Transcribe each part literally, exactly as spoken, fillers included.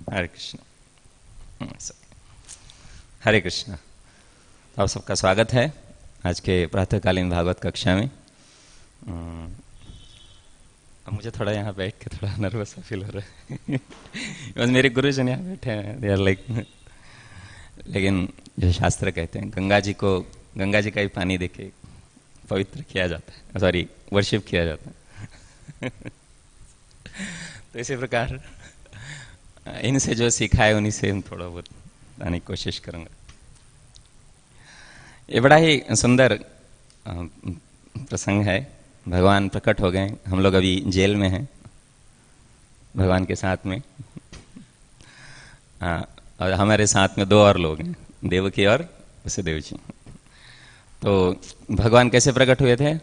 हरे कृष्ण। हरे कृष्ण। आप सबका स्वागत है आज के प्रातःकालीन भागवत कक्षा में। अब मुझे थोड़ा यहाँ बैठ के थोड़ा नर्वस फील हो रहा है बस मेरे गुरुजन यहाँ बैठे हैं, दे आर लाइक। लेकिन जो शास्त्र कहते हैं, गंगा जी को गंगा जी का ही पानी देके पवित्र किया जाता है, सॉरी वर्शिप किया जाता है तो इसी प्रकार इनसे जो सीखा है उन्हीं से हम थोड़ा बहुत आने की कोशिश करूंगा। ये बड़ा ही सुंदर प्रसंग है। भगवान प्रकट हो गए, हम लोग अभी जेल में हैं भगवान के साथ में। हाँ, और हमारे साथ में दो और लोग हैं, देवकी और वसुदेव जी। तो भगवान कैसे प्रकट हुए थे?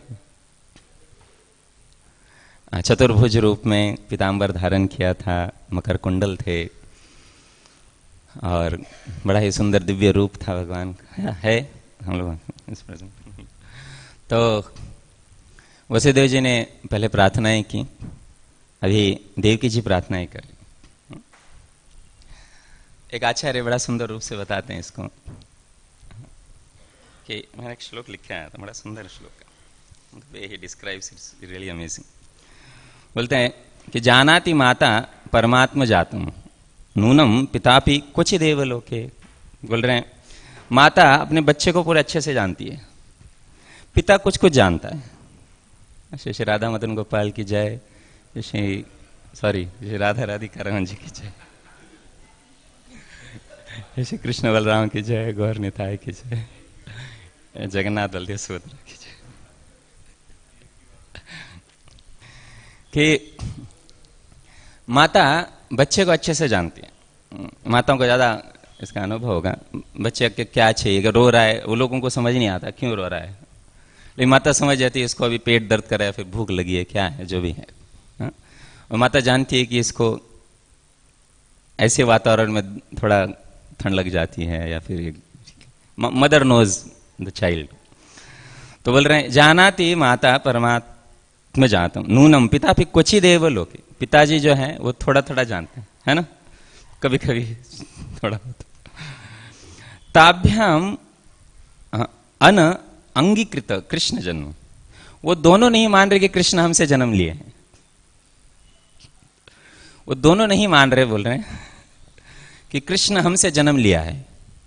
चतुर्भुज रूप में पीताम्बर धारण किया था, मकर कुंडल थे और बड़ा ही सुंदर दिव्य रूप था भगवान का है हम लोग इस प्रेजेंट। तो वसुदेव जी ने पहले प्रार्थनाएं की, अभी देवकी जी प्रार्थनाएं कर रही। एक आचार्य बड़ा सुंदर रूप से बताते हैं इसको कि मैंने एक श्लोक लिखा है, तो बड़ा सुंदर श्लोक है, he describes it's really amazing. बोलते हैं कि जानाति माता परमात्म जातम नूनम पितापि क्वचिदेव लोके। बोल रहे हैं माता अपने बच्चे को पूरे अच्छे से जानती है, पिता कुछ कुछ जानता है। श्री श्री राधा मदन गोपाल की जय, श्री सॉरी श्री राधा राधिका रमन जी की जय, श्री कृष्ण बलराम की जय, गौर निताय की जय, जगन्नाथ बलदेव सुभद्रा की जय। कि माता बच्चे को अच्छे से जानती है। माताओं को ज़्यादा इसका अनुभव होगा, बच्चे के क्या चाहिए, अगर रो रहा है वो लोगों को समझ नहीं आता क्यों रो रहा है, लेकिन माता समझ जाती है इसको अभी पेट दर्द कर रहा है, फिर भूख लगी है, क्या है जो भी है। हा? और माता जानती है कि इसको ऐसे वातावरण में थोड़ा ठंड लग जाती है, या फिर मदर नोज द चाइल्ड। तो बोल रहे हैं जानाति माता परमात्मा में जानता हूं, नूनम पिता फिर क्वचित देव लोके। पिताजी जो है वो थोड़ा थोड़ा जानते हैं, है ना, कभी कभी थोड़ा बहुत। ताभ्याम अन अंगीकृत कृष्ण जन्म, वो दोनों नहीं मान रहे कि कृष्ण हमसे जन्म लिए हैं, वो दोनों नहीं मान रहे, बोल रहे हैं कि कृष्ण हमसे जन्म लिया है।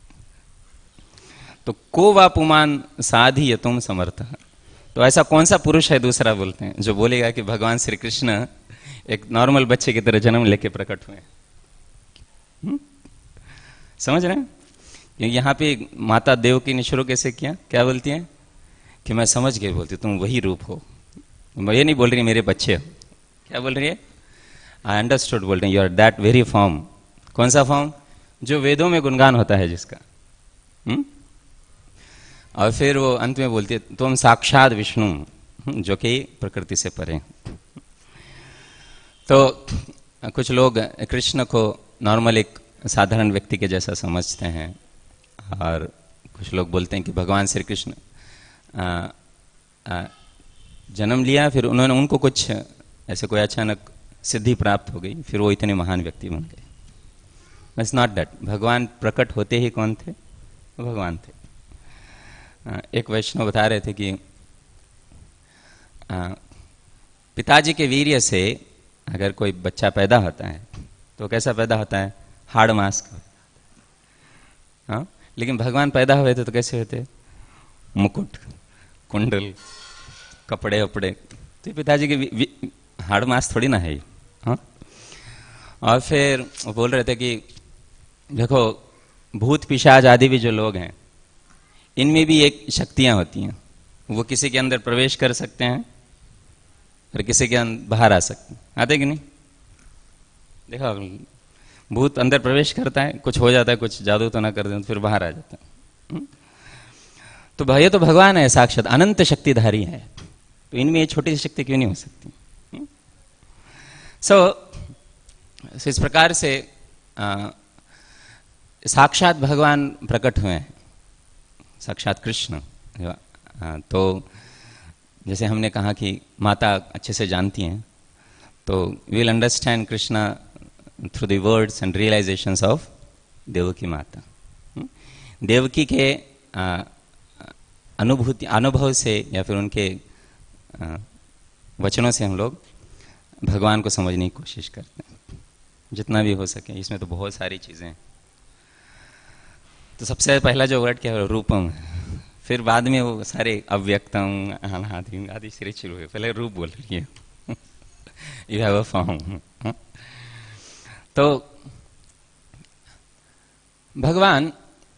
तो को वा पुमान साधी तुम समर्थ, तो ऐसा कौन सा पुरुष है दूसरा, बोलते हैं, जो बोलेगा कि भगवान श्री कृष्ण एक नॉर्मल बच्चे की तरह जन्म लेके प्रकट हुए। हुँ? समझ रहे हैं? यहाँ पे माता देवकी ने शुरू कैसे किया, क्या बोलती हैं कि मैं समझ गई, बोलती तुम वही रूप हो। ये नहीं बोल रही मेरे बच्चे हो, क्या बोल रही है, आई अंडरस्टूड, बोल रही you are that very form. कौन सा फॉर्म? जो वेदों में गुणगान होता है जिसका। हुँ? और फिर वो अंत में बोलती है तुम साक्षात विष्णु, जो कि प्रकृति से परे। तो कुछ लोग कृष्ण को नॉर्मल एक साधारण व्यक्ति के जैसा समझते हैं, और कुछ लोग बोलते हैं कि भगवान श्री कृष्ण जन्म लिया, फिर उन्होंने उनको कुछ ऐसे कोई अचानक सिद्धि प्राप्त हो गई, फिर वो इतने महान व्यक्ति बन गए। It's not that. भगवान प्रकट होते ही कौन थे? भगवान थे। एक वैष्णव बता रहे थे कि पिताजी के वीर्य से अगर कोई बच्चा पैदा होता है तो कैसा पैदा होता है? हाड़ मांस का। हाँ, लेकिन भगवान पैदा हुए थे तो कैसे होते? मुकुट, कुंडल, कपड़े वपड़े। तो पिताजी के हाड़ मांस थोड़ी ना है। हाँ, और फिर वो बोल रहे थे कि देखो भूत पिशाच आदि भी जो लोग हैं, इनमें भी एक शक्तियां होती हैं, वो किसी के अंदर प्रवेश कर सकते हैं और किसी के अंदर बाहर आ सकते हैं। आते कि नहीं? देखो भूत अंदर प्रवेश करता है, कुछ हो जाता है, कुछ जादू तो ना कर दें, फिर बाहर आ जाता है। तो भैया तो भगवान है, साक्षात अनंत शक्तिधारी है, तो इनमें ये छोटी सी शक्ति क्यों नहीं हो सकती? सो so, इस प्रकार से आ, साक्षात भगवान प्रकट हुए हैं, साक्षात कृष्ण। तो जैसे हमने कहा कि माता अच्छे से जानती हैं, तो we will understand Krishna through the words and realisations of Devaki Mata. Devaki के अनुभूति अनुभव से या फिर उनके आ, वचनों से हम लोग भगवान को समझने की कोशिश करते हैं जितना भी हो सके। इसमें तो बहुत सारी चीज़ें हैं। तो सबसे पहला जो वर्ड क्या है, रूपम है। फिर बाद में वो सारे अव्यक्तम अनादि आदि श्री शुरू हुए। पहले रूप बोल रही है, यू हैव अ फॉर्म। तो भगवान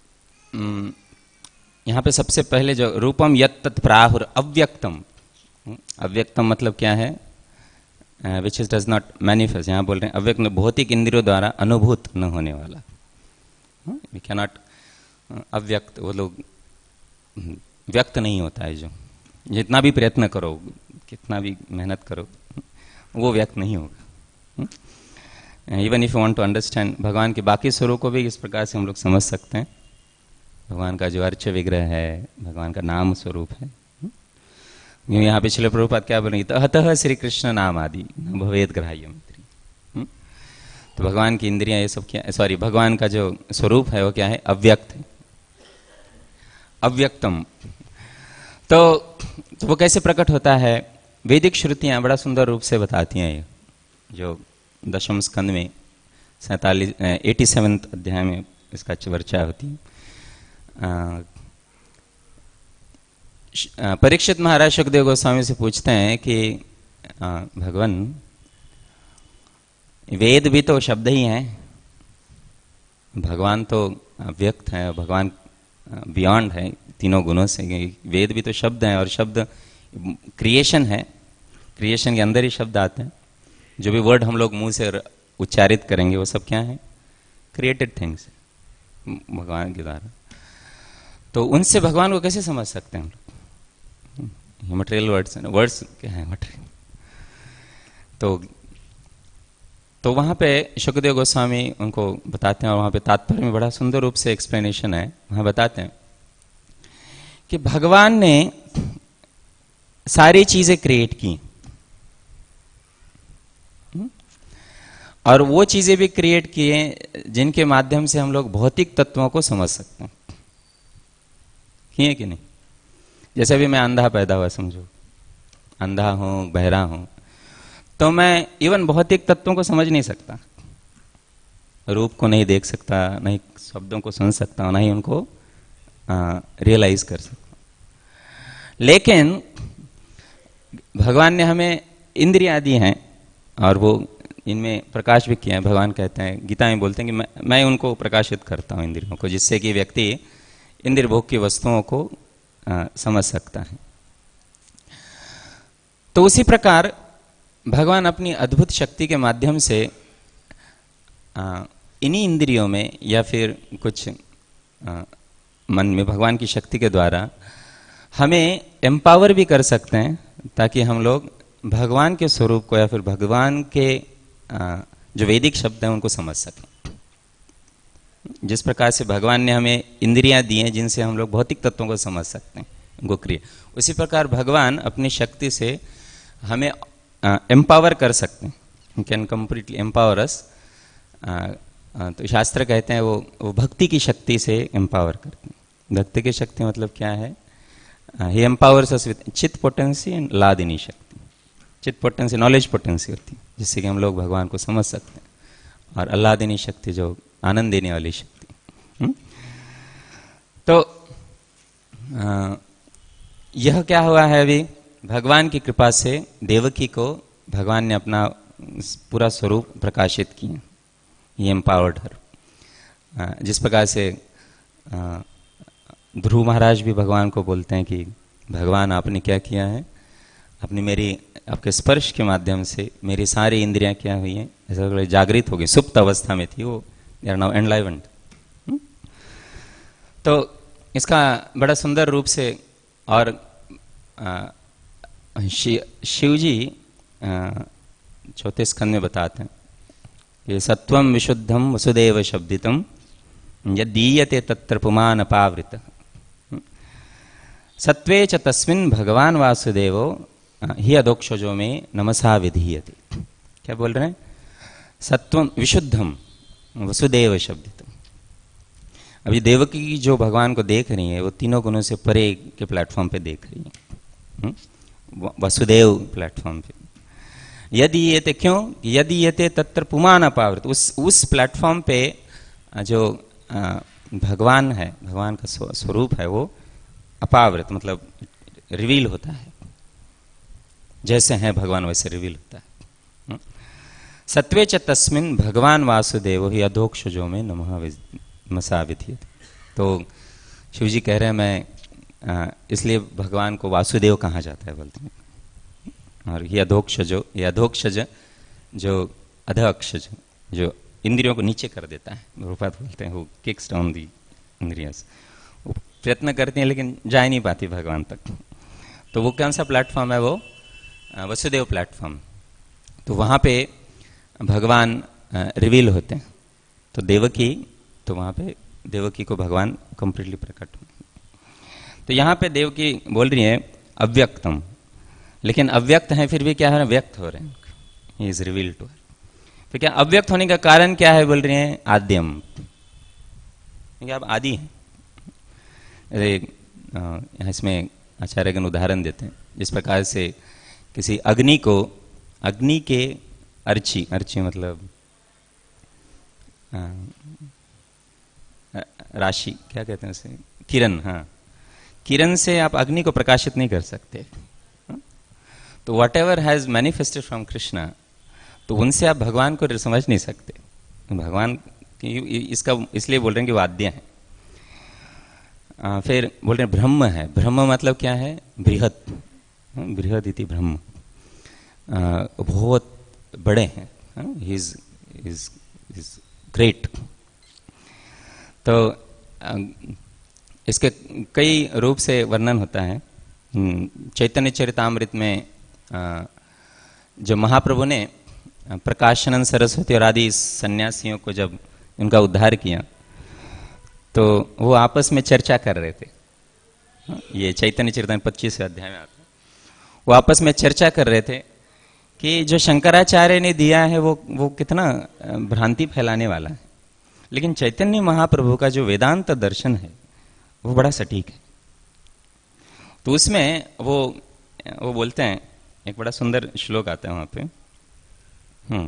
यहाँ पे सबसे पहले जो रूपम यत् तत् प्राहुर अव्यक्तम, अव्यक्तम मतलब क्या है, which is does not manifest. यहाँ बोल रहे हैं अव्यक्त, भौतिक इंद्रियों द्वारा अनुभूत न होने वाला। वी कैन नॉट, अव्यक्त वो लोग व्यक्त नहीं होता है, जो जितना भी प्रयत्न करो, कितना भी मेहनत करो, वो व्यक्त नहीं होगा। Even if you want to understand भगवान के बाकी स्वरूप को भी इस प्रकार से हम लोग समझ सकते हैं। भगवान का जो अर्च विग्रह है, भगवान का नाम स्वरूप है। यहाँ पिछले प्रभुपाद क्या बोलेंगे, तो अतः श्री कृष्ण नाम आदि भवेद ग्राह्यम। तो भगवान की इंद्रियां ये सब क्या, सॉरी भगवान का जो स्वरूप है वो क्या है, अव्यक्त है, अव्यक्तम। तो, तो वो कैसे प्रकट होता है, वैदिक श्रुतियां बड़ा सुंदर रूप से बताती हैं। ये जो दशम स्कंद में सैतालीस एटी सेवन्थ अध्याय में इसका चर्चा होती है। परीक्षित महाराज सुखदेव गोस्वामी से पूछते हैं कि भगवान वेद भी तो शब्द ही हैं, भगवान तो व्यक्त है, भगवान बियॉन्ड है तीनों गुणों से। वेद भी तो शब्द हैं और शब्द क्रिएशन है, क्रिएशन के अंदर ही शब्द आते हैं। जो भी वर्ड हम लोग मुंह से उच्चारित करेंगे वो सब क्या है, क्रिएटेड थिंग्स भगवान के द्वारा। तो उनसे भगवान को कैसे समझ सकते हैं हम लोग, मटेरियल वर्ड्स, वर्ड्स क्या है मटेरियल। तो तो वहाँ पे सुखदेव गोस्वामी उनको बताते हैं और वहाँ पे तात्पर्य में बड़ा सुंदर रूप से एक्सप्लेनेशन है। वहाँ बताते हैं कि भगवान ने सारी चीजें क्रिएट की और वो चीजें भी क्रिएट किए जिनके माध्यम से हम लोग भौतिक तत्वों को समझ सकते हैं, किए कि नहीं। जैसे भी मैं अंधा पैदा हुआ, समझो अंधा हूं, बहरा हूं, तो मैं इवन भौतिक तत्वों को समझ नहीं सकता, रूप को नहीं देख सकता, नहीं शब्दों को सुन सकता, ना ही उनको रियलाइज कर सकता। लेकिन भगवान ने हमें इंद्रियां दी हैं और वो इनमें प्रकाश भी किया है। भगवान कहते हैं, गीता में बोलते हैं कि मैं मैं उनको प्रकाशित करता हूं इंद्रियों को, जिससे कि व्यक्ति इंद्रिय भोग की वस्तुओं को आ, समझ सकता है। तो उसी प्रकार भगवान अपनी अद्भुत शक्ति के माध्यम से इन्हीं इंद्रियों में या फिर कुछ आ, मन में भगवान की शक्ति के द्वारा हमें एम्पावर भी कर सकते हैं, ताकि हम लोग भगवान के स्वरूप को या फिर भगवान के आ, जो वैदिक शब्द हैं उनको समझ सकें। जिस प्रकार से भगवान ने हमें इंद्रियां दी हैं जिनसे हम लोग भौतिक तत्वों को समझ सकते हैं, उनको क्रिया, उसी प्रकार भगवान अपनी शक्ति से हमें एम्पावर कर सकते हैं, कैन कंप्लीटली एम्पावर अस। तो शास्त्र कहते हैं वो वो भक्ति की शक्ति से एम्पावर करते हैं। भक्ति की शक्ति मतलब क्या है, he empowers us with chitta potency and hladini shakti. Chitta potency knowledge potency होती है, जिससे कि हम लोग भगवान को समझ सकते हैं, और अल्लादिनी शक्ति जो आनंद देने वाली शक्ति। हुँ? तो आ, यह क्या हुआ है, अभी भगवान की कृपा से देवकी को भगवान ने अपना पूरा स्वरूप प्रकाशित किया, ही एम्पावर्ड हर। जिस प्रकार से ध्रुव महाराज भी भगवान को बोलते हैं कि भगवान आपने क्या किया है, अपनी मेरी आपके स्पर्श के माध्यम से मेरी सारी इंद्रियां क्या हुई हैं, ऐसा जागृत हो गई, सुप्त अवस्था में थी वो, दे आर नाउ एनलाइवेंड। तो इसका बड़ा सुंदर रूप से और शिव जी चौथे स्कंद में बताते हैं कि सत्वम विशुद्धम वसुदेव शब्दितम यदीयते तत्र पुमान अपावृत सत्वे च तस्मिन् भगवान वासुदेवो ही अधोक्षजो में नमसा विधीयते। क्या बोल रहे हैं, सत्वम विशुद्धम वसुदेव शब्दितम। अभी देवकी जो भगवान को देख रही है वो तीनों गुणों से परे के प्लेटफॉर्म पे देख रही है, वसुदेव प्लेटफॉर्म पे। यदि ये थे, क्यों? यदि ये थे तत्र पुमान अपावृत, उस उस प्लेटफॉर्म पे जो भगवान है, भगवान का स्वरूप है वो अपावृत मतलब रिवील होता है, जैसे हैं भगवान वैसे रिवील होता है। सत्वे च तस्मिन् भगवान वासुदेव ही अधोक्षजो में नमः मसाविथियत। तो शिव जी कह रहे हैं मैं इसलिए भगवान को वासुदेव कहा जाता है बोलते हैं। और ये अधोक्षजो, ये अधोक्षज जो अधोक्षज जो इंद्रियों को नीचे कर देता है, रूपात बोलते हैं, वो किक्स डाउन दी इंद्रियस। वो प्रयत्न करती हैं लेकिन जा नहीं पाती भगवान तक। तो वो कौन सा प्लेटफॉर्म है? वो वसुदेव प्लेटफॉर्म। तो वहाँ पे भगवान रिवील होते हैं। तो देवकी, तो वहाँ पे देवकी को भगवान कंप्लीटली प्रकट हो। तो यहाँ पे देवकी बोल रही है अव्यक्तम, लेकिन अव्यक्त हैं फिर भी क्या है? व्यक्त हो रहे हैं, he is revealed to her. तो क्या अव्यक्त होने का कारण क्या है? बोल रहे हैं आद्यम, क्योंकि आप आदि हैं। अरे यहाँ इसमें आचार्यगण उदाहरण देते हैं, जिस प्रकार से किसी अग्नि को, अग्नि के अर्ची, अर्ची मतलब राशि, क्या कहते हैं उसे? किरण। हाँ, किरण से आप अग्नि को प्रकाशित नहीं कर सकते। तो whatever has manifested from Krishna, तो उनसे आप भगवान को समझ नहीं सकते। भगवान इसका इसलिए बोल रहे हैं कि वाद्य है। आ, फिर बोल रहे हैं ब्रह्म है। ब्रह्म मतलब क्या है? बृहत, बृहद इति ब्रह्म, बहुत बड़े हैं, he is is is great. तो इसके कई रूप से वर्णन होता है। चैतन्य चरितामृत में जो महाप्रभु ने प्रकाशनन सरस्वती और आदि सन्यासियों को जब उनका उद्धार किया, तो वो आपस में चर्चा कर रहे थे। ये चैतन्य चरितामृत पच्चीसवें अध्याय में आता है। वो आपस में चर्चा कर रहे थे कि जो शंकराचार्य ने दिया है वो वो कितना भ्रांति फैलाने वाला है, लेकिन चैतन्य महाप्रभु का जो वेदांत दर्शन है वो बड़ा सटीक है। तो उसमें वो वो बोलते हैं, एक बड़ा सुंदर श्लोक आता है वहां पे। हम्म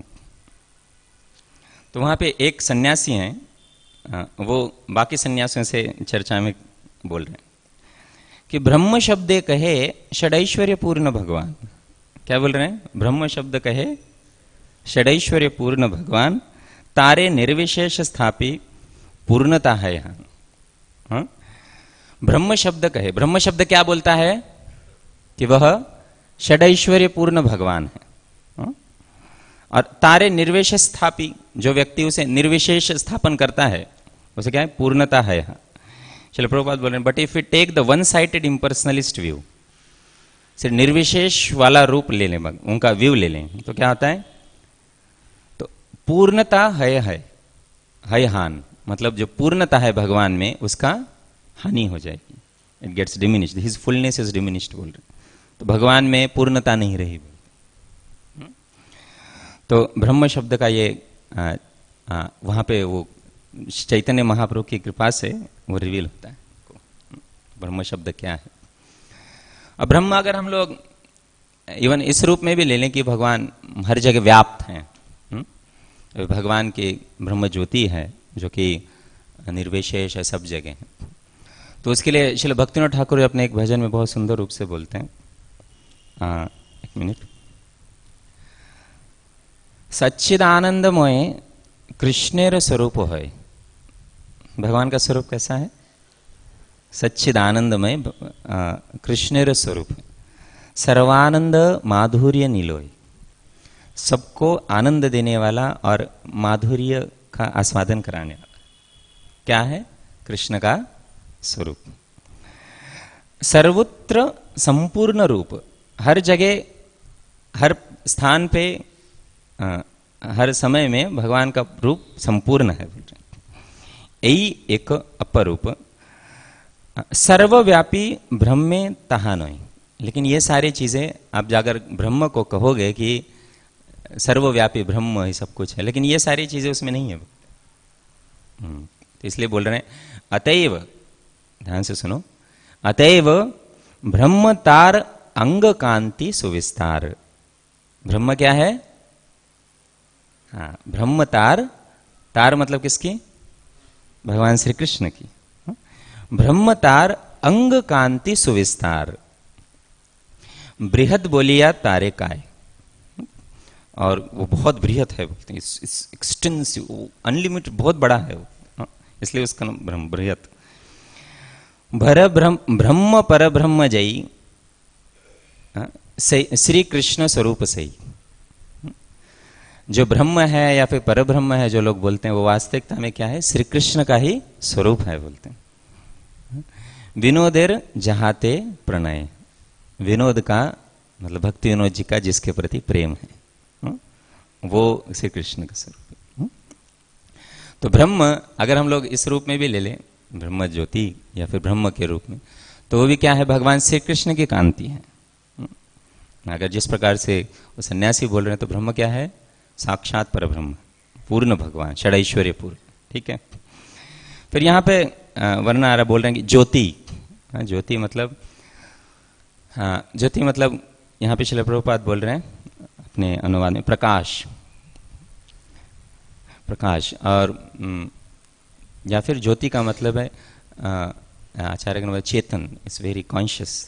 तो वहां पे एक सन्यासी हैं, वो बाकी सन्यासियों से चर्चा में बोल रहे हैं कि ब्रह्म शब्द कहे षडैश्वर्य पूर्ण भगवान। क्या बोल रहे हैं? ब्रह्म शब्द कहे षडैश्वर्य पूर्ण भगवान, तारे निर्विशेष स्थापी पूर्णता है यहाँ। हाँ? ब्रह्म शब्द कहे, ब्रह्म शब्द क्या बोलता है? कि वह षडैश्वर्य पूर्ण भगवान है। हाँ? और तारे निर्विशेष स्थापी, जो व्यक्ति उसे निर्विशेष स्थापन करता है उसे क्या है? पूर्णता है यहाँ। चलो प्रभुपाद बोल रहे हैं, but if you take the one sided impersonalist view, सिर्फ निर्विशेष वाला रूप ले लें, उनका व्यू ले लें, तो क्या होता है? तो पूर्णता है है है हान, मतलब जो पूर्णता है भगवान में उसका हानि हो जाएगी। It gets diminished, his fullness is diminished बोल रहे। तो भगवान में पूर्णता नहीं रही। तो ब्रह्म शब्द का ये आ, आ, वहां पे वो चैतन्य महाप्रभु की कृपा से वो रिवील होता है ब्रह्म शब्द क्या है। अब ब्रह्म अगर हम लोग इवन इस रूप में भी ले लें कि भगवान हर जगह व्याप्त हैं, भगवान की ब्रह्म ज्योति है जो कि निर्विशेष है, सब जगह है। तो उसके लिए श्रील भक्तिनाथ ठाकुर अपने एक भजन में बहुत सुंदर रूप से बोलते हैं। आ, एक मिनट। सच्चिदानंदमय कृष्णेर स्वरूप है। भगवान का स्वरूप कैसा है? सच्चिदानंदमय कृष्णेर स्वरूप है। सर्वानंद माधुर्य नीलोय, सबको आनंद देने वाला और माधुर्य का आस्वादन कराने वाला क्या है? कृष्ण का स्वरूप। सर्वत्र संपूर्ण रूप, हर जगह हर स्थान पे आ, हर समय में भगवान का रूप संपूर्ण है। यही एक अपर रूप। सर्वव्यापी ब्रह्म में तहानोई, लेकिन ये सारी चीजें आप जाकर ब्रह्म को कहोगे कि सर्वव्यापी ब्रह्म ही सब कुछ है, लेकिन ये सारी चीजें उसमें नहीं है। तो इसलिए बोल रहे हैं अतएव, ध्यान से सुनो, अतएव ब्रह्म तार अंग कांति सुविस्तार। ब्रह्म क्या है? हाँ, ब्रह्म तार, तार मतलब किसकी? भगवान श्री कृष्ण की। ब्रह्म तार अंग कांति सुविस्तार, बृहद बोलिया तारे काय, और वो बहुत बृहद है, बोलते हैं एक्सटेंसिव, अनलिमिटेड, बहुत बड़ा है वो, इसलिए उसका नाम ब्रह्म बृहद। भर ब्रह्म ब्रह्म पर ब्रह्म जयी श्री कृष्ण स्वरूप सही। जो ब्रह्म है या फिर पर ब्रह्म है जो लोग बोलते हैं, वो वास्तविकता में क्या है? श्री कृष्ण का ही स्वरूप है बोलते हैं। विनोदेर जहाते प्रणय, विनोद का मतलब भक्ति विनोद जी का जिसके प्रति प्रेम है, वो श्री कृष्ण का स्वरूप है। तो ब्रह्म अगर हम लोग इस रूप में भी ले लें, ब्रह्म ज्योति या फिर ब्रह्म के रूप में, तो वो भी क्या है? भगवान श्री कृष्ण की कांति है। अगर जिस प्रकार से वो सन्यासी बोल रहे हैं, तो ब्रह्म क्या है? साक्षात पर ब्रह्म, पूर्ण भगवान, षडैश्वर्य पूर्ण। ठीक है। फिर यहाँ पे वरना आ रहा, बोल रहे हैं कि ज्योति, ज्योति मतलब, हाँ ज्योति मतलब यहाँ पे श्रील प्रभुपाद बोल रहे हैं अपने अनुवाद में प्रकाश, प्रकाश। और या फिर ज्योति का मतलब है आचार्य का मतलब चेतन, इट्स वेरी कॉन्शियस,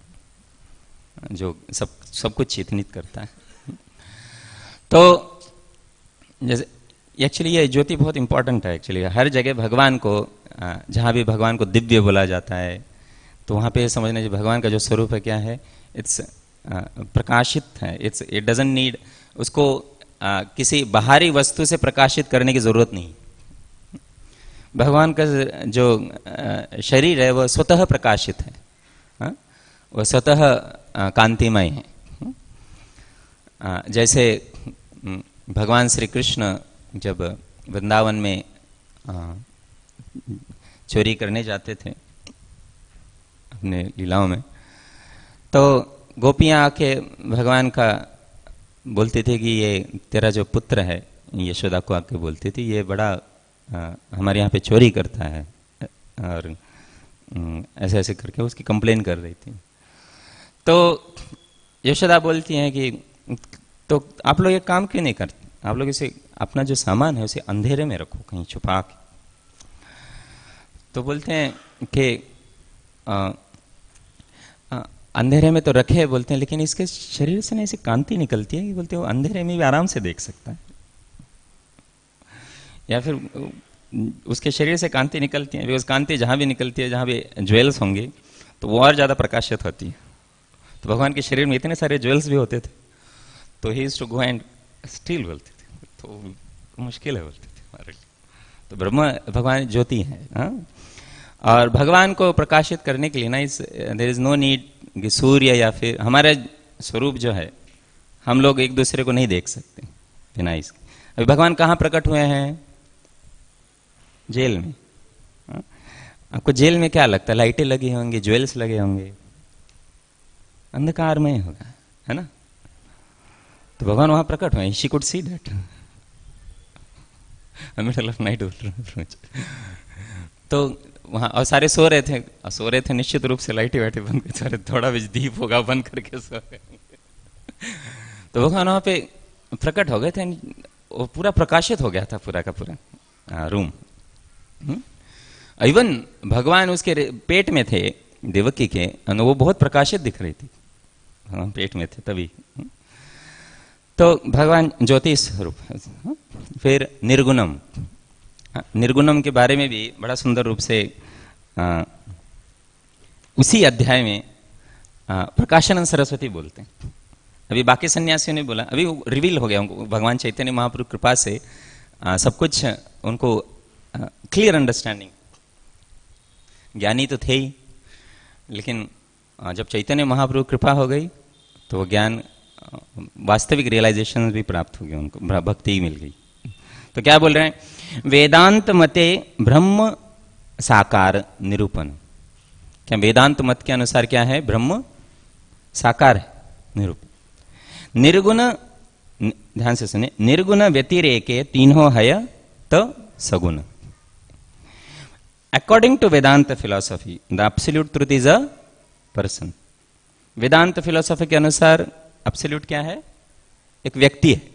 जो सब सब कुछ चेतनित करता है। तो जैसे एक्चुअली ये ज्योति बहुत इंपॉर्टेंट है। एक्चुअली हर जगह भगवान को, जहाँ भी भगवान को दिव्य बोला जाता है, तो वहाँ पे समझना चाहिए भगवान का जो स्वरूप है क्या है? इट्स प्रकाशित है। इट्स इट डजंट नीड, उसको आ, किसी बाहरी वस्तु से प्रकाशित करने की जरूरत नहीं। भगवान का जो शरीर है वह स्वतः प्रकाशित है, हा? वह स्वतः कांतिमय है। आ, जैसे भगवान श्री कृष्ण जब वृंदावन में आ, चोरी करने जाते थे अपने लीलाओं में, तो गोपियां आके भगवान का बोलती थी कि ये तेरा जो पुत्र है, यशोदा को आके बोलती थी, ये बड़ा आ, हमारे यहाँ पे चोरी करता है, और ऐसे ऐसे करके उसकी कंप्लेन कर रही थी। तो यशोदा बोलती हैं कि तो आप लोग एक काम क्यों नहीं करते? आप लोग इसे, अपना जो सामान है उसे अंधेरे में रखो, कहीं छुपा के। तो बोलते हैं कि आ, आ, अंधेरे में तो रखे, बोलते हैं, लेकिन इसके शरीर से ना ऐसी कांति निकलती है कि बोलते हैं वो अंधेरे में भी आराम से देख सकता है। या फिर उसके शरीर से कांति निकलती है, उस कांति जहां भी निकलती है, जहां भी ज्वेल्स होंगे तो वो और ज्यादा प्रकाशित होती है। तो भगवान के शरीर में इतने सारे ज्वेल्स भी होते थे, तो he used to go and steal, बोलते थे। तो मुश्किल है बोलते थे हमारे लिए। तो ब्रह्म भगवान ज्योति है, हा? और भगवान को प्रकाशित करने के लिए ना, इस देयर इज नो नीड कि सूर्य या फिर हमारा स्वरूप जो है, हम लोग एक दूसरे को नहीं देख सकते बिना इसके। अभी भगवान कहाँ प्रकट हुए हैं? जेल में। हा? आपको जेल में क्या लगता है? लाइटें लगी होंगी, ज्वेल्स लगे होंगे, अंधकार में होगा, है ना? तो भगवान वहां प्रकट हुए, she could see that middle of night. तो वहां, और सारे सो रहे थे, और सो रहे थे निश्चित रूप से, लाइटें वाइटें बंद कर, सारे थोड़ा भी दीप होगा बंद करके सो गए। तो भगवान वहां पे प्रकट हो गए थे, वो पूरा प्रकाशित हो गया था पूरा का पूरा रूम। इवन भगवान उसके पेट में थे, देवकी के, वो बहुत प्रकाशित दिख रही थी, भगवान पेट में थे तभी। तो भगवान ज्योति स्वरूप है। फिर निर्गुणम, निर्गुणम के बारे में भी बड़ा सुंदर रूप से आ, उसी अध्याय में आ, प्रकाशानंद सरस्वती बोलते हैं। अभी बाकी सन्यासियों ने बोला, अभी वो रिवील हो गया उनको, भगवान चैतन्य महाप्रभु कृपा से आ, सब कुछ उनको क्लियर अंडरस्टैंडिंग, ज्ञानी तो थे ही, लेकिन आ, जब चैतन्य महाप्रभु कृपा हो गई तो वो ज्ञान, वास्तविक रियलाइजेशन भी प्राप्त हो गया उनको, भक्ति मिल गई। तो क्या बोल रहे हैं? वेदांत मते ब्रह्म साकार निरूपण। क्या वेदांत मत के अनुसार क्या है? ब्रह्म साकार है, निरूपण। निर्गुण ध्यान से सुने, निर्गुण व्यतिरेके तीनों हय तो सगुण। According to Vedanta philosophy the absolute truth is a person. Vedanta philosophy के अनुसार एब्सोल्यूट क्या है? एक व्यक्ति है।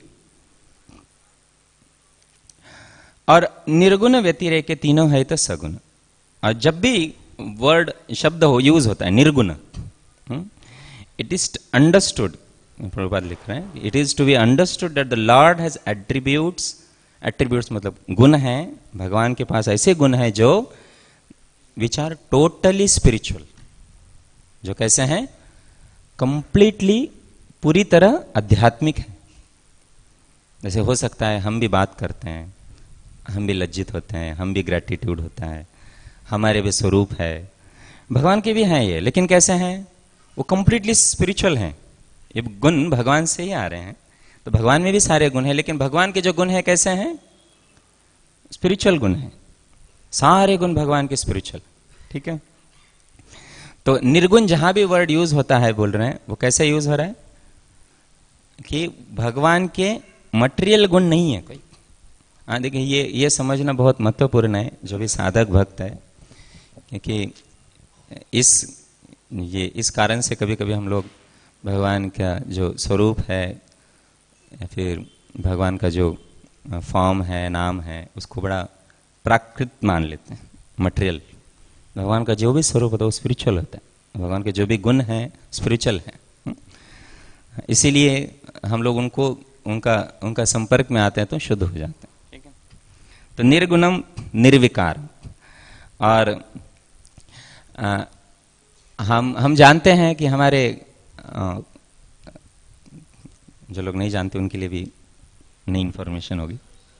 और निर्गुण व्यतिरेके तीनों है तो सगुण। और जब भी वर्ड शब्द हो यूज होता है निर्गुण, इट इज अंडरस्टूड, प्रभुपाद लिख रहे हैं, it is to be understood that the lord has attributes. Attributes मतलब गुण है, भगवान के पास ऐसे गुण है जो विच आर टोटली स्पिरिचुअल, जो कैसे हैं? कंप्लीटली, पूरी तरह आध्यात्मिक है। जैसे हो सकता है हम भी बात करते हैं, हम भी लज्जित होते हैं, हम भी ग्रेटिट्यूड होता है, हमारे भी स्वरूप है, भगवान के भी हैं ये, लेकिन कैसे हैं? वो कंप्लीटली स्पिरिचुअल हैं। ये गुण भगवान से ही आ रहे हैं। तो भगवान में भी सारे गुण हैं, लेकिन भगवान के जो गुण हैं कैसे हैं? स्पिरिचुअल गुण हैं। सारे गुण भगवान के स्पिरिचुअल, ठीक है। तो निर्गुण जहां भी वर्ड यूज होता है, बोल रहे हैं, वो कैसे यूज हो रहा है कि भगवान के मटेरियल गुण नहीं है कोई। हाँ देखिए, ये ये समझना बहुत महत्वपूर्ण है, जो भी साधक भक्त है, क्योंकि इस ये इस कारण से कभी कभी हम लोग भगवान का जो स्वरूप है या फिर भगवान का जो फॉर्म है, नाम है, उसको बड़ा प्राकृत मान लेते हैं, मटेरियल। भगवान का जो भी स्वरूप होता है वो स्पिरिचुअल होता है। भगवान के जो भी गुण हैं स्पिरिचुअल हैं। इसीलिए हम लोग उनको उनका उनका संपर्क में आते हैं तो शुद्ध हो जाते हैं, ठीक है। तो निर्गुणम निर्विकार। और आ, हम हम जानते हैं कि हमारे आ, जो लोग नहीं जानते उनके लिए भी नई इंफॉर्मेशन होगी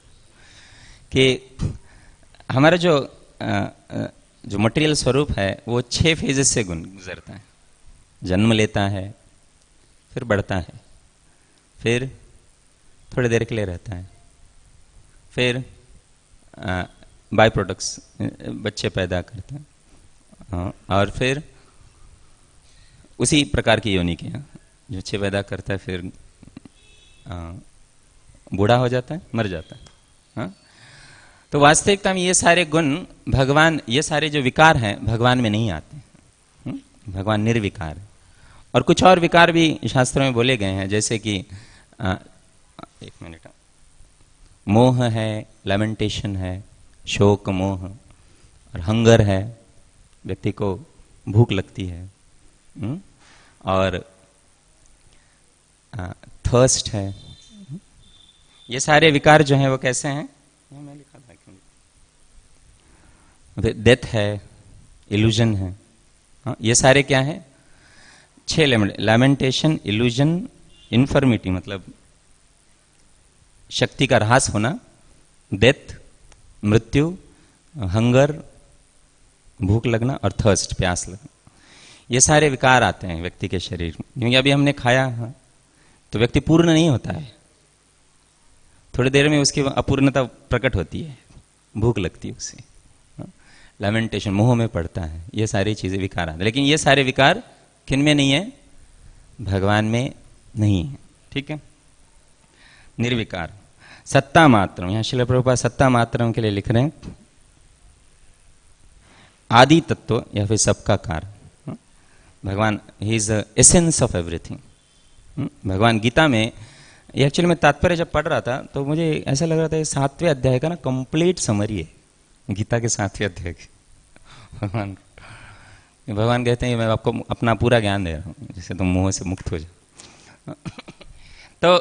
कि हमारा जो आ, जो मटेरियल स्वरूप है वो छह फेजेस से गुजरता है। जन्म लेता है, फिर बढ़ता है, फिर थोड़ी देर के लिए रहता है, फिर बाय प्रोडक्ट्स बच्चे पैदा करते हैं, और फिर उसी प्रकार की योनि के जो बच्चे पैदा करता है, फिर बूढ़ा हो जाता है, मर जाता है। हाँ? तो वास्तविकता में ये सारे गुण भगवान, ये सारे जो विकार हैं भगवान में नहीं आते। हुँ? भगवान निर्विकार है। और कुछ और विकार भी शास्त्रों में बोले गए हैं, जैसे कि आ, एक मिनट, मोह है, लैमेंटेशन है, शोक मोह, और हंगर है, व्यक्ति को भूख लगती है, हुँ? और थर्स्ट है। ये सारे विकार जो हैं वो कैसे हैं? मैं लिखा था, डेथ है, इल्यूजन है। हाँ, ये सारे क्या है? छह लैमेंटेशन, इल्यूजन, इन्फर्मिटी मतलब शक्ति का ह्रास होना, डेथ मृत्यु, हंगर भूख लगना, और थर्स्ट प्यास लगना। ये सारे विकार आते हैं व्यक्ति के शरीर में, क्योंकि अभी हमने खाया हाँ, तो व्यक्ति पूर्ण नहीं होता है, थोड़ी देर में उसकी अपूर्णता प्रकट होती है, भूख लगती है उसे, लैमेंटेशन मोह में पड़ता है। ये सारी चीजें विकार आते हैं, लेकिन ये सारे विकार किन में नहीं है? भगवान में नहीं है, ठीक है। निर्विकार। सत्ता मात्रम, यहां श्रील प्रभुपाद सत्ता मात्रम के लिए लिख रहे हैं आदि तत्व या फिर सबका कारण। भगवान he is the essence of everything. Bhagavad Gita में, ये एक्चुअली मैं तात्पर्य जब पढ़ रहा था तो मुझे ऐसा लग रहा था ये सातवें अध्याय का ना कंप्लीट समरी है, गीता के सातवें अध्याय की। भगवान भगवान कहते हैं मैं आपको अपना पूरा ज्ञान दे रहा हूँ, जिससे तुम मोह से मुक्त हो जाओ। तो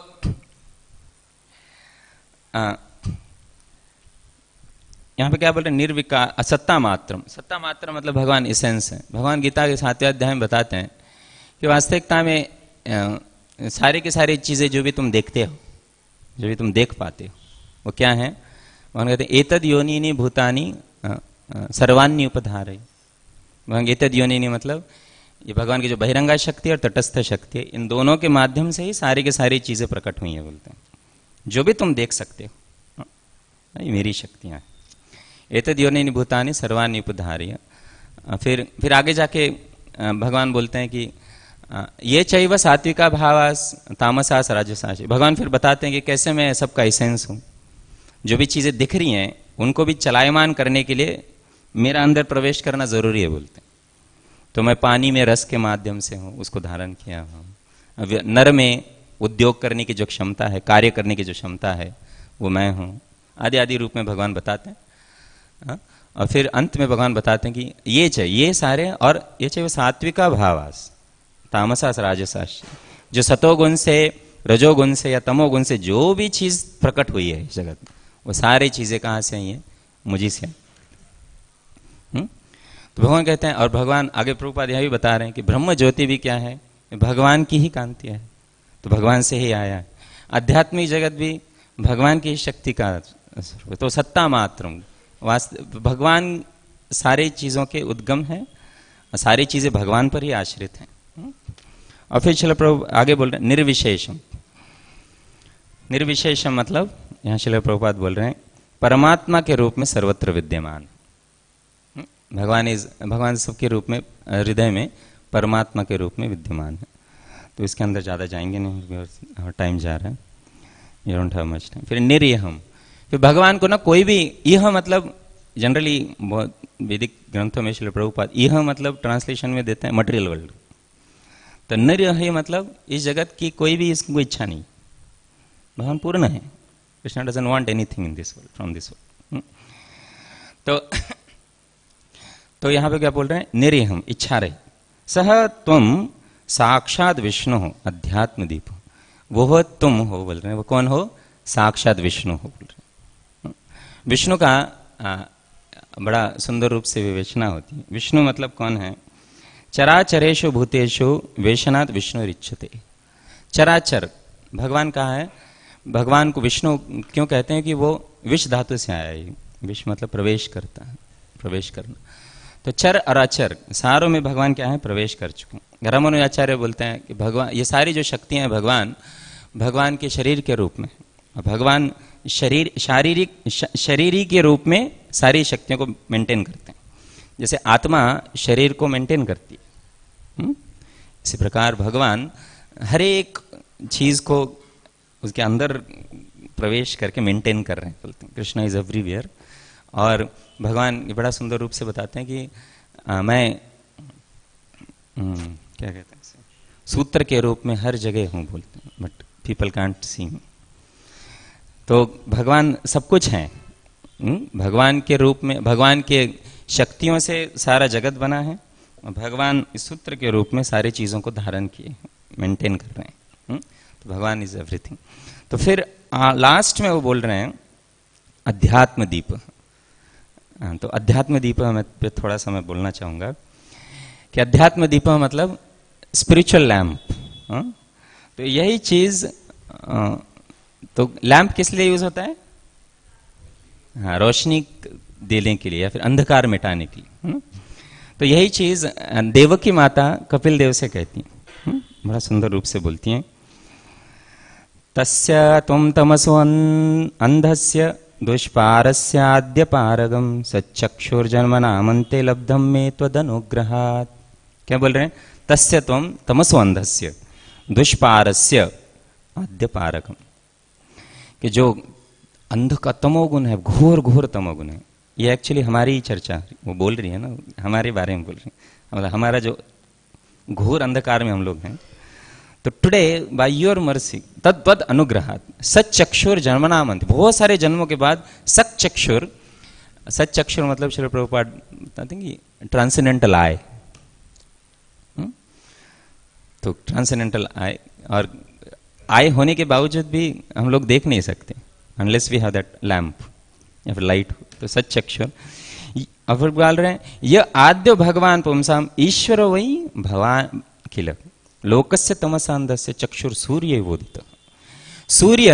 आ, यहाँ पे क्या बोल रहे हैं? निर्विकार, सत्ता मात्रम। सत्ता मात्र मतलब भगवान एसेंस है। भगवान गीता के सातवें अध्याय में बताते हैं कि वास्तविकता में आ, सारी की सारी चीजें जो भी तुम देखते हो, जो भी तुम देख पाते हो, वो क्या है? भगवान कहते हैं एतद योनिनी भूतानी सर्वान्य उपधारय। भगवान एतद योनिनी मतलब ये भगवान की जो बहिरंगा शक्ति और तटस्थ शक्ति है, इन दोनों के माध्यम से ही सारी की सारी चीजें प्रकट हुई हैं। बोलते हैं जो भी तुम देख सकते हो ये मेरी शक्तियां हैं। एतद योनिनी भूतानि सर्वान्य उपधारय। फिर फिर आगे जाके भगवान बोलते हैं कि ये चैव सात्विका भावास तामसास राजसास। भगवान फिर बताते हैं कि कैसे मैं सबका एसेंस हूँ। जो भी चीज़ें दिख रही हैं उनको भी चलायमान करने के लिए मेरा अंदर प्रवेश करना ज़रूरी है बोलते हैं। तो मैं पानी में रस के माध्यम से हूँ, उसको धारण किया हूँ। नर में उद्योग करने की जो क्षमता है, कार्य करने की जो क्षमता है, वो मैं हूँ। आदि आदि रूप में भगवान बताते हैं। हा? और फिर अंत में भगवान बताते हैं कि ये चाहिए ये सारे, और ये चाहिए सात्विका भावास तामसास राजसास। जो सतोगुण से, रजोगुण से या तमोगुण से जो भी चीज़ प्रकट हुई है इस जगत में, वो सारी चीज़ें कहाँ से आई हैं? मुझी से। हुँ? तो भगवान कहते हैं, और भगवान आगे प्रभुपाद यह भी बता रहे हैं कि ब्रह्म ज्योति भी क्या है? भगवान की ही कांति है। तो भगवान से ही आया है। आध्यात्मिक जगत भी भगवान की शक्ति का, तो सत्ता मात्रम, वास्तव भगवान सारी चीज़ों के उद्गम है, सारी चीज़ें भगवान पर ही आश्रित हैं। और फिर चलो प्रभु आगे बोल रहे हैं निर्विशेषम। निर्विशेषम मतलब यहाँ श्रील प्रभुपाद बोल रहे हैं परमात्मा के रूप में सर्वत्र विद्यमान। भगवान इस भगवान सबके रूप में, हृदय में परमात्मा के रूप में विद्यमान है। तो इसके अंदर ज़्यादा जाएंगे नहीं, टाइम जा रहा है, you don't have much time. फिर निर्यहम, फिर भगवान को ना कोई भी, यह मतलब जनरली बहुत वैदिक ग्रंथों में श्रील प्रभुपाद यह मतलब ट्रांसलेशन में देते हैं मटेरियल वर्ल्ड। तो निर्यह मतलब इस जगत की कोई भी इसको इच्छा नहीं, भगवान पूर्ण है। Krishna doesn't want anything in this world from this world. तो तो यहाँ पे क्या बोल रहे हैं? निर्यहम, इच्छा रहे। सह तुम साक्षात विष्णु हो अध्यात्म दीप, वो हो तुम हो बोल रहे हैं। वो कौन हो? साक्षात विष्णु हो बोल रहे हैं। विष्णु का आ, बड़ा सुंदर रूप से विवेचना होती है। विष्णु मतलब कौन है? चराचरेषु भूतेषु वेशनात् विष्णु रिच्यते। चराचर भगवान कहाँ है? भगवान को विष्णु क्यों कहते हैं? कि वो विष धातु से आया है। विष मतलब प्रवेश करता है, प्रवेश करना। तो चर और अचर सारों में भगवान क्या है? प्रवेश कर चुके हैं। रामानुज आचार्य बोलते हैं कि भगवान, ये सारी जो शक्तियां हैं भगवान भगवान के शरीर के रूप में, भगवान शरीर शारीरिक शरीरी के रूप में सारी शक्तियों को मेंटेन करते हैं। जैसे आत्मा शरीर को मेंटेन करती है, इसी प्रकार भगवान हर एक चीज को उसके अंदर प्रवेश करके मेंटेन कर रहे हैं। बोलते हैं कृष्णा इज एवरीवेयर। और भगवान ये बड़ा सुंदर रूप से बताते हैं कि आ, मैं हम्म, क्या कहते हैं इसे? सूत्र के रूप में हर जगह हूँ बोलते हैं, but people can't see me. तो भगवान सब कुछ है। भगवान के रूप में, भगवान के शक्तियों से सारा जगत बना है, और भगवान इस सूत्र के रूप में सारी चीज़ों को धारण किए, मेंटेन कर रहे हैं। तो भगवान इज एवरीथिंग। तो फिर लास्ट में वो बोल रहे हैं अध्यात्म दीप। तो अध्यात्म दीप मैं पे थोड़ा सा मैं बोलना चाहूँगा कि अध्यात्म दीप मतलब स्पिरिचुअल लैम्प। तो यही चीज़, तो लैम्प किस लिए यूज होता है? हाँ, रोशनी देने के लिए या फिर अंधकार मिटाने के लिए। तो यही चीज देवकी माता कपिल देव से कहती हैं, बड़ा सुंदर रूप से बोलती हैं। तस्य त्वं तमसो अंधस्य दुष्पारस्याद्य पारगम सच्चक्षुर्जन्मनामन्ते लब्धम मे त्वदनुग्रहात्। क्या बोल रहे हैं? तस्य त्वं तमसो अंधस्य दुष्पारस्य आद्य पारगम, कि जो अंध का तमोगुण है, घोर घोर तमोगुण है। ये एक्चुअली हमारी चर्चा वो बोल रही है ना, हमारे बारे में बोल रही है, मतलब हमारा जो घोर अंधकार में हम लोग हैं। तो टुडे बाय योर मर्सी तद तद अनुग्रहात सच्चक्षुर जन्मनामंत, बहुत सारे जन्मों के बाद सच्चक्षुर, सच्चक्षुर मतलब श्री प्रभुपाद बताते हैं कि ट्रांसेंडेंटल आई। तो ट्रांसेंडेंटल आई, और आई होने के बावजूद भी हम लोग देख नहीं सकते unless we have that lamp या फिर लाइट। तो सच्चक्षुर अब फिर बोल रहे हैं यह आद्य भगवान पुंसाम ईश्वर वही भगवान किल लोकस्य तमसांधस्य चक्षुर सूर्य उदित। सूर्य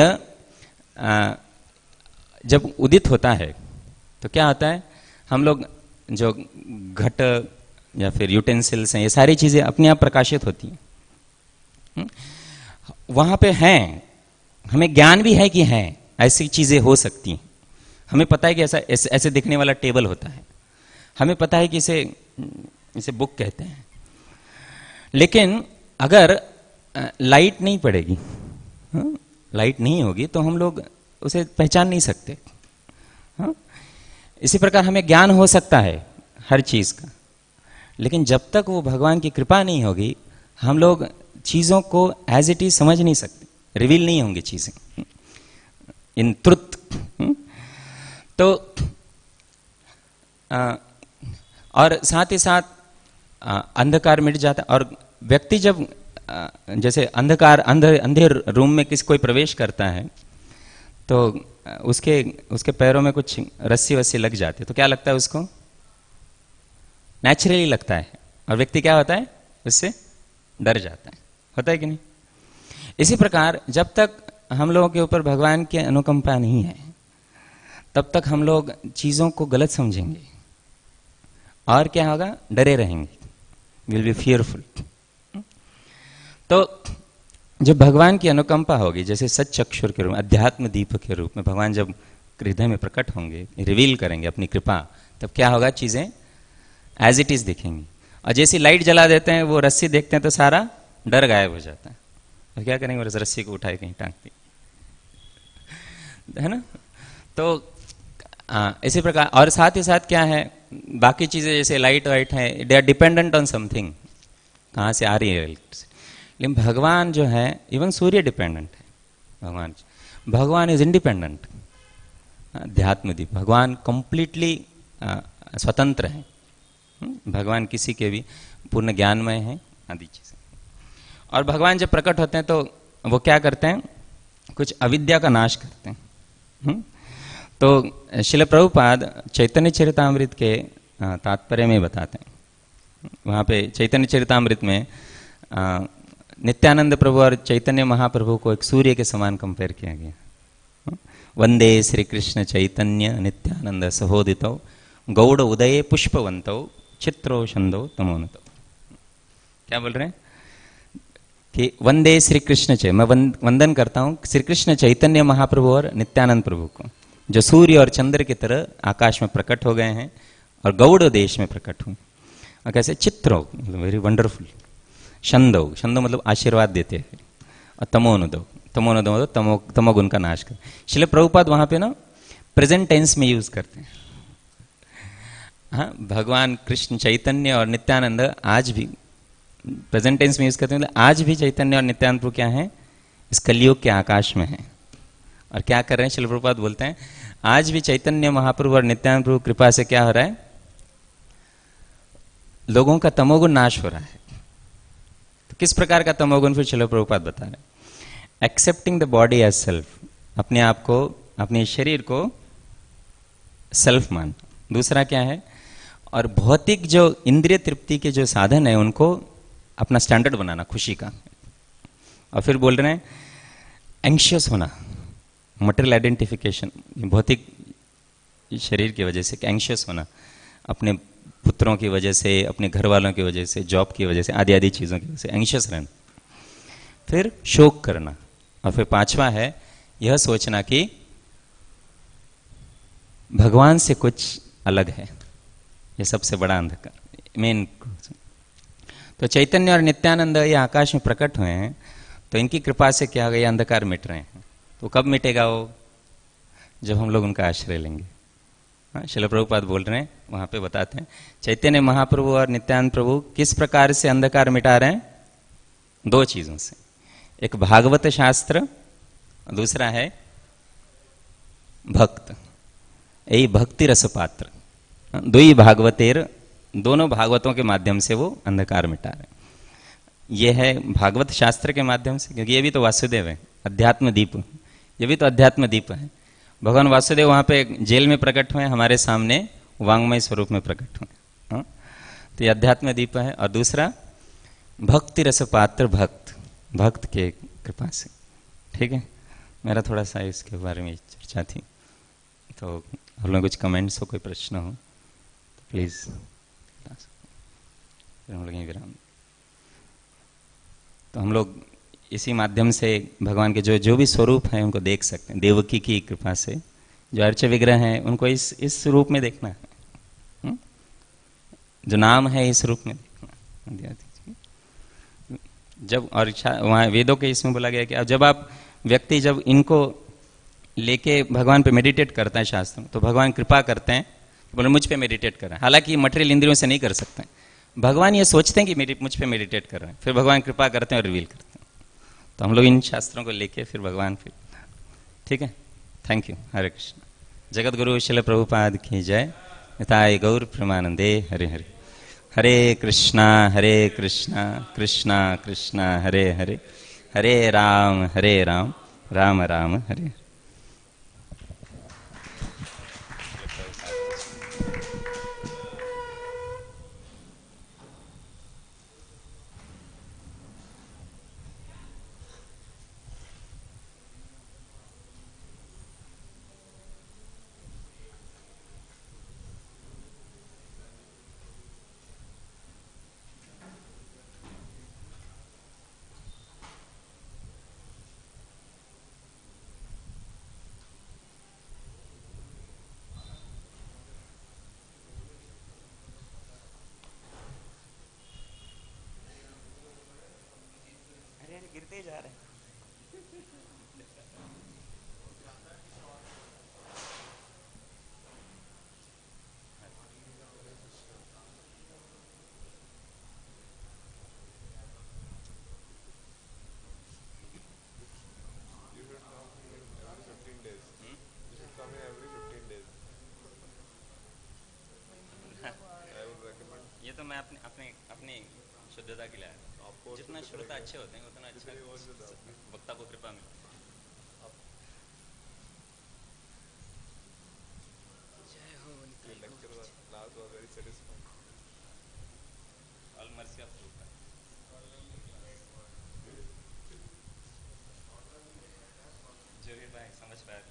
जब उदित होता है तो क्या होता है? हम लोग जो घट या फिर यूटेंसिल्स हैं, ये सारी चीजें अपने आप प्रकाशित होती हैं। वहां पे हैं, हमें ज्ञान भी है कि हैं ऐसी चीजें हो सकती हैं। हमें पता है कि ऐसा ऐसे, ऐसे दिखने वाला टेबल होता है, हमें पता है कि इसे इसे बुक कहते हैं। लेकिन अगर लाइट नहीं पड़ेगी, हाँ, लाइट नहीं होगी तो हम लोग उसे पहचान नहीं सकते। हाँ, इसी प्रकार हमें ज्ञान हो सकता है हर चीज का, लेकिन जब तक वो भगवान की कृपा नहीं होगी हम लोग चीजों को एज इट इज समझ नहीं सकते, रिवील नहीं होंगी चीजें इन ट्रुथ। तो आ, और साथ ही साथ आ, अंधकार मिट जाता है। और व्यक्ति जब आ, जैसे अंधकार अंधे अंधे रूम में किसी कोई प्रवेश करता है तो उसके उसके पैरों में कुछ रस्सी वस्सी लग जाती है तो क्या लगता है उसको? नेचुरली लगता है, और व्यक्ति क्या होता है? उससे डर जाता है। होता है कि नहीं? इसी प्रकार जब तक हम लोगों के ऊपर भगवान की अनुकंपा नहीं है तब तक हम लोग चीजों को गलत समझेंगे और क्या होगा? डरे रहेंगे, विल बी फियरफुल। तो जब भगवान की अनुकंपा होगी, जैसे सच्चक्षुर के रूप में, अध्यात्म दीप के रूप में भगवान जब हृदय में प्रकट होंगे, रिवील करेंगे अपनी कृपा, तब क्या होगा? चीजें एज इट इज दिखेंगी। और जैसी लाइट जला देते हैं, वो रस्सी देखते हैं तो सारा डर गायब हो जाता है। और क्या करेंगे? उस रस्सी को उठाए कहीं टांग दी, है ना? तो आ, इसी प्रकार, और साथ ही साथ क्या है, बाकी चीजें जैसे लाइट वाइट है, they are dependent on something, कहाँ से आ रही है इलेक्ट्रिसिटी। लेकिन भगवान जो है, इवन सूर्य डिपेंडेंट है। भगवान भगवान इज इंडिपेंडेंट। अध्यात्मदीप, भगवान कंप्लीटली स्वतंत्र है। भगवान किसी के भी पूर्ण ज्ञानमय है आदि चीजें। और भगवान जब प्रकट होते हैं तो वो क्या करते हैं? कुछ अविद्या का नाश करते हैं। हुँ? तो श्रील प्रभुपाद चैतन्य चरितामृत के तात्पर्य में बताते हैं। वहाँ पे चैतन्य चरितामृत में आ, नित्यानंद प्रभु और चैतन्य महाप्रभु को एक सूर्य के समान कंपेयर किया गया। वंदे श्री कृष्ण चैतन्य नित्यानंद सहोदितौ गौड़ उदये पुष्पवंतौ चित्रो छंदो तमोनतौ। क्या बोल रहे हैं? कि वंदे श्री कृष्ण चै, मैं वंदन करता हूँ श्री कृष्ण चैतन्य महाप्रभु और नित्यानंद प्रभु को, जो सूर्य और चंद्र की तरह आकाश में प्रकट हो गए हैं और गौड़ देश में प्रकट हुए। और कैसे? चित्रो, मतलब वेरी वंडरफुल। छंदो, छंदो मतलब आशीर्वाद देते हैं। और तमोनुदो, तमोनुदो मतलब तमो तमोगुण का नाश कर। श्रील प्रभुपाद वहां पे ना प्रेजेंट टेंस में यूज करते हैं। हाँ, भगवान कृष्ण चैतन्य और नित्यानंद आज भी प्रेजेंट टेंस में यूज करते हैं। आज भी चैतन्य और नित्यानंद प्रभु क्या है? इस कलयुग के आकाश में है। और क्या कर रहे हैं? श्रील प्रभुपाद बोलते हैं आज भी चैतन्य महाप्रभु और नित्यानंद प्रभु कृपा से क्या हो रहा है? लोगों का तमोगुण नाश हो रहा है। तो किस प्रकार का तमोगुण? फिर श्रील प्रभुपाद बता रहे हैं। Excepting the body as self, अपने आप को, अपने शरीर को सेल्फ मान। दूसरा क्या है? और भौतिक जो इंद्रिय तृप्ति के जो साधन है उनको अपना स्टैंडर्ड बनाना, खुशी का। और फिर बोल रहे हैं एंग्शियस होना, मटेरियल आइडेंटिफिकेशन, भौतिक शरीर की वजह से एंग्शियस होना, अपने पुत्रों की वजह से, अपने घर वालों की वजह से, जॉब की वजह से, आदि आदि चीज़ों की वजह से एंग्शियस रहना। फिर शोक करना। और फिर पांचवा है यह सोचना कि भगवान से कुछ अलग है। ये सबसे बड़ा अंधकार, मेन। तो चैतन्य और नित्यानंद ये आकाश में प्रकट हुए हैं, तो इनकी कृपा से क्या हो गया? अंधकार मिट रहे हैं। तो कब मिटेगा वो? जब हम लोग उनका आश्रय लेंगे। हाँ, श्रील प्रभुपाद बोल रहे हैं, वहां पे बताते हैं चैतन्य महाप्रभु और नित्यानंद प्रभु किस प्रकार से अंधकार मिटा रहे हैं? दो चीजों से। एक भागवत शास्त्र, दूसरा है भक्त। यही भक्ति रस पात्र, दो ही भागवतेर, दोनों भागवतों के माध्यम से वो अंधकार मिटा रहे हैं। ये है भागवत शास्त्र के माध्यम से, क्योंकि ये भी तो वासुदेव है, अध्यात्म दीप। ये भी तो अध्यात्म दीप है। भगवान वासुदेव वहाँ पे जेल में प्रकट हुए, हमारे सामने वांगमय स्वरूप में प्रकट हुए। हाँ? तो ये अध्यात्म दीप है। और दूसरा भक्ति रस पात्र, भक्त, भक्त के कृपा से। ठीक है, मेरा थोड़ा सा इसके बारे में चर्चा थी। तो हम लोग कुछ कमेंट्स हो, कोई प्रश्न हो तो प्लीज फिर हम लोग यहीं विराम। तो हम लोग इसी माध्यम से भगवान के जो जो भी स्वरूप हैं उनको देख सकते हैं। देवकी की कृपा से जो अर्च विग्रह हैं उनको इस इस रूप में देखना है। हुँ? जो नाम है इस रूप में देखना। जब और वहाँ वेदों के इसमें बोला गया कि अब जब आप व्यक्ति जब इनको लेके भगवान पे मेडिटेट करता है शास्त्र में, तो भगवान कृपा करते हैं, बोले मुझ पे मेडिटेट कर रहे हैं। हालांकि मटेरियल इंद्रियों से नहीं कर सकते, भगवान ये सोचते हैं कि मेरी मुझ पे मेडिटेट कर रहे हैं, फिर भगवान कृपा करते हैं और रिवील करते हैं। तो हम लोग इन शास्त्रों को लेके फिर भगवान फिर, ठीक है। Thank you. हरे कृष्ण। जगत गुरु शिल प्रभुपाद की जय। निताय गौर प्रेमानंदे। हरे हरे। हरे कृष्णा हरे कृष्णा कृष्णा कृष्णा हरे हरे, हरे राम हरे राम राम राम हरे हरे। गिरते जा रहे हैं। ये तो मैं अपने अपने अपनी शुद्धता के लिए आया। जितना श्रोता अच्छे होते हैं उतना अच्छा वक्ता को कृपा मिलती है। जय हो उनकी। All mercy of Prabhupada. जो भी भाई समझ पाए